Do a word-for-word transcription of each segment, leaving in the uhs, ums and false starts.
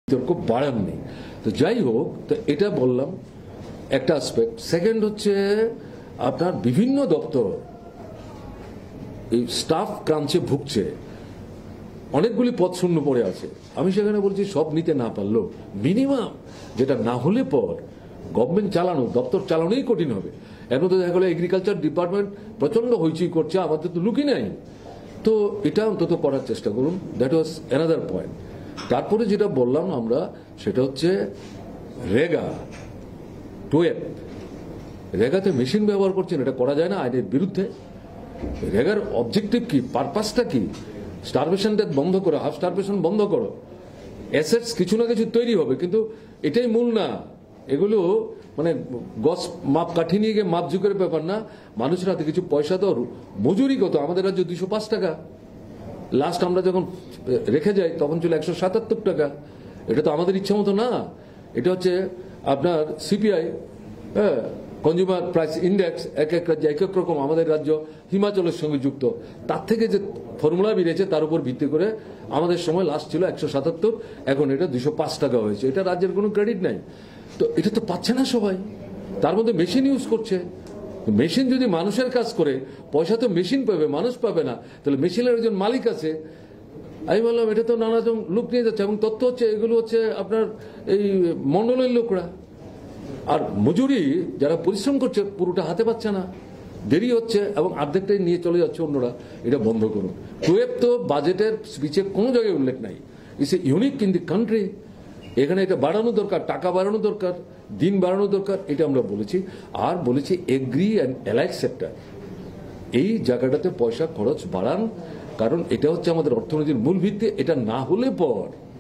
বিতর্ক বাড়াননি। তো যাই হোক, তো এটা বললাম একটা অ্যাসপেক্ট। সেকেন্ড হচ্ছে আপনার বিভিন্ন দপ্তর এই স্টাফ ক্রাঞ্চে ভুগছে, অনেকগুলি পদ শূন্য পড়ে আছে। আমি সেখানে বলছি সব নিতে না পারলেও মিনিমাম যেটা না হলে পর গভর্নমেন্ট চালানো, দপ্তর চালানোই কঠিন হবে। এর মধ্যে দেখা গেলো এগ্রিকালচার ডিপার্টমেন্ট প্রচন্ড হইচই করছে, আমাদের তো লুকই নাই। তো এটা অন্তত করার চেষ্টা করুন। That was another point. তারপরে যেটা বললাম আমরা, সেটা হচ্ছে রেগা টোয়েব। রেগাতে মেশিন ব্যবহার করছেন, এটা করা যায় না, আইনের বিরুদ্ধে। রেগার অবজেক্টিভ কি, পারপাসটা কি? স্টারভেশন ডেথ বন্ধ করো, হাফ স্টারভেশন বন্ধ করো, অ্যাসেটস কিছু না কিছু তৈরি হবে, কিন্তু এটাই মূল না। এগুলো মানে গছ মাপ কাঠি নিয়ে গিয়ে মাপ ঝুঁকের ব্যাপার না। মানুষের হাতে কিছু পয়সা তো মজুরি কত, আমাদের রাজ্যে দুইশো পাঁচ টাকা, লাস্ট আমরা যখন রেখে যাই তখন ছিল একশো সাতাত্তর টাকা। এটা তো আমাদের ইচ্ছা মতো না, এটা হচ্ছে আপনার সিপিআই, হ্যাঁ, কনজিউমার প্রাইস ইন্ডেক্স, এক এক রাজ্যে এক এক রকম। আমাদের রাজ্য হিমাচলের সঙ্গে যুক্ত, তার থেকে যে ফর্মুলা বেরিয়েছে তার উপর ভিত্তি করে আমাদের সময় লাস্ট ছিল একশো সাতাত্তর, এখন এটা দুশো পাঁচ টাকা হয়েছে। এটা রাজ্যের কোনো ক্রেডিট নাই। তো এটা তো পাচ্ছে না সবাই, তার মধ্যে মেশিন ইউজ করছে। মেশিন যদি মানুষের কাজ করে, পয়সা তো মেশিন পাবে, মানুষ পাবে না। তাহলে মেশিনের একজন মালিক আছে। আমি বললাম এটা তো নানাজন লোক নিয়ে যাচ্ছে, এবং তথ্য হচ্ছে এগুলো হচ্ছে আপনার এই মন্ডলের লোকরা। আর মজুরি যারা পরিশ্রম করছে পুরোটা হাতে পাচ্ছে না, দেরি হচ্ছে, এবং অর্ধেকটাই নিয়ে চলে যাচ্ছে অন্যরা। এটা বন্ধ করুন। টুয়েব তো বাজেটের স্পিচে কোনো জায়গায় উল্লেখ নাই। It's a unique in the country. এখানে এটা বাড়ানো দরকার, টাকা বাড়ানো দরকার, দিন বাড়ানো দরকার, এটা আমরা বলেছি। আর বলেছি এগ্রি অ্যান্ড অ্যালাইড সেক্টর, এই জায়গাটাতে পয়সা খরচ বাড়ান, কারণ এটা হচ্ছে আমাদের অর্থনীতির মূল ভিত্তি। এটা না হলে পর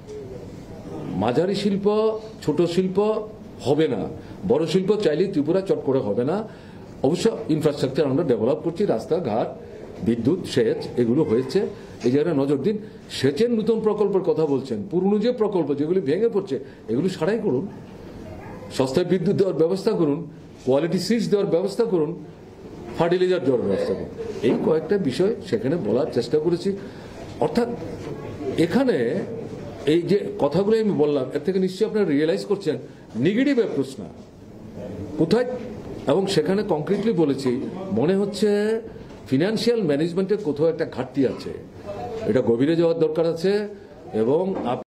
মাঝারি শিল্প, ছোট শিল্প হবে না, বড় শিল্প চাইলেই ত্রিপুরা চট করে হবে না। অবশ্য ইনফ্রাস্ট্রাকচার আমরা ডেভেলপ করছি, রাস্তাঘাট, বিদ্যুৎ, সেচ, এগুলো হয়েছে। এই জায়গায় নজর দিন। সেচের নতুন প্রকল্পের কথা বলছেন, পুরনো যে প্রকল্প যেগুলি ভেঙে পড়ছে এগুলো সারাই করুন, সস্তায় বিদ্যুৎ দেওয়ার ব্যবস্থা করুন, কোয়ালিটি সিডস দেওয়ার ব্যবস্থা করুন, ফার্টিলাইজার দেওয়ার ব্যবস্থা করুন। এই কয়েকটা বিষয় সেখানে বলার চেষ্টা করেছি। অর্থাৎ এখানে এই যে কথাগুলো আমি বললাম, এর থেকে নিশ্চয়ই আপনারা রিয়েলাইজ করছেন নেগেটিভ অ্যাপ্রোচ না কোথায়। এবং সেখানে কংক্রিটলি বলেছি, মনে হচ্ছে ফিনান্সিয়াল ম্যানেজমেন্টের কোথাও একটা ঘাটতি আছে, এটা গভীরে যাওয়ার দরকার আছে। এবং